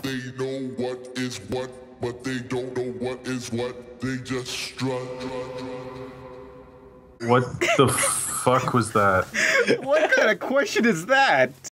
They know what is what, but they don't know what is what. They just strut. What the fuck was that? What kind of question is that?